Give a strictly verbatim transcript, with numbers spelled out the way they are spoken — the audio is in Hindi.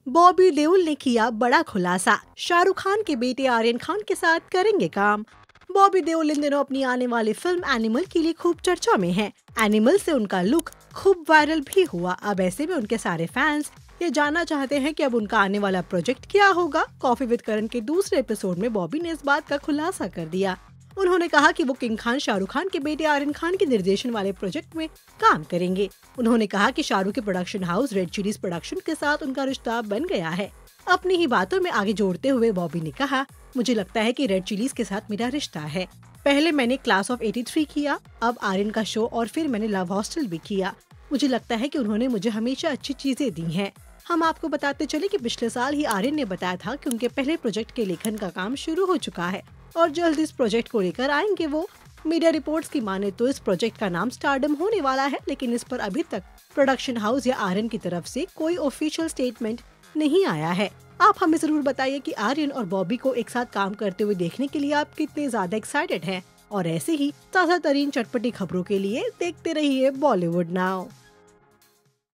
बॉबी देओल ने किया बड़ा खुलासा, शाहरुख खान के बेटे आर्यन खान के साथ करेंगे काम। बॉबी देओल इन दिनों अपनी आने वाली फिल्म एनिमल के लिए खूब चर्चा में हैं। एनिमल से उनका लुक खूब वायरल भी हुआ। अब ऐसे में उनके सारे फैंस ये जानना चाहते हैं कि अब उनका आने वाला प्रोजेक्ट क्या होगा। कॉफी विद करण के दूसरे एपिसोड में बॉबी ने इस बात का खुलासा कर दिया। उन्होंने कहा कि वो किंग खान शाहरुख खान के बेटे आर्यन खान के निर्देशन वाले प्रोजेक्ट में काम करेंगे। उन्होंने कहा कि शाहरुख के production house red chillies production के साथ उनका रिश्ता बन गया है। अपनी ही बातों में आगे जोड़ते हुए बॉबी ने कहा, मुझे लगता है कि रेड चिलीज के साथ मेरा रिश्ता है। पहले मैंने क्लास ऑफ तिरासी किया, अब आर्यन का शो और फिर मैंने लव हॉस्टल भी किया। मुझे लगता है कि उन्होंने मुझे हमेशा अच्छी चीजें दी हैं। हम आपको बताते चले कि पिछले साल ही आर्यन ने बताया था कि उनके पहले प्रोजेक्ट के लेखन का काम शुरू हो चुका है और जल्द इस प्रोजेक्ट को लेकर आएंगे वो। मीडिया रिपोर्ट्स की माने तो इस प्रोजेक्ट का नाम स्टारडम होने वाला है, लेकिन इस पर अभी तक प्रोडक्शन हाउस या आर्यन की तरफ से कोई ऑफिशियल स्टेटमेंट नहीं आया है। आप हमें जरूर बताइए कि आर्यन और बॉबी को एक साथ काम करते हुए देखने के लिए आप कितने ज्यादा एक्साइटेड हैं। और ऐसे ही ताज़ा तरीन चटपटी खबरों के लिए देखते रहिए बॉलीवुड नाउ।